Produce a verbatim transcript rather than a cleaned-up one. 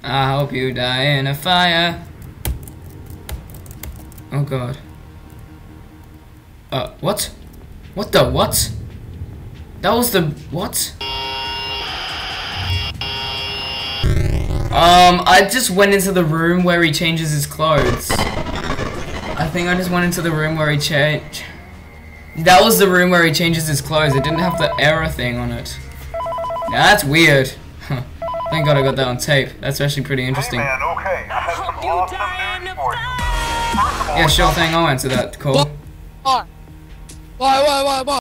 I hope you die in a fire. Oh god. Uh, what? What the what? That was the what? Um, I just went into the room where he changes his clothes. I think I just went into the room where he changed. That was the room where he changes his clothes. It didn't have the error thing on it. Now that's weird. Huh. Thank God I got that on tape. That's actually pretty interesting. Hey man, okay. I have some awesome news for you. First of all, Yeah, sure thing. I'll answer that call. Why? Why? Why? Why? Why?